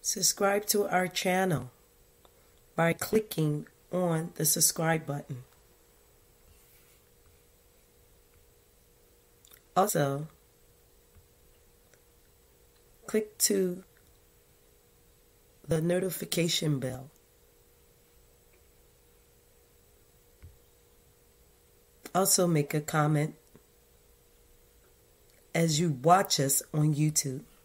Subscribe to our channel by clicking on the subscribe button. Also, click to the notification bell. Also make a comment as you watch us on YouTube.